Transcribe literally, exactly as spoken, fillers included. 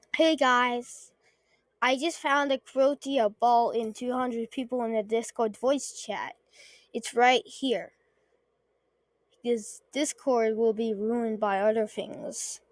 Hey guys, I just found a Crotia ball in two hundred people in the Discord voice chat. It's right here. Because Discord will be ruined by other things.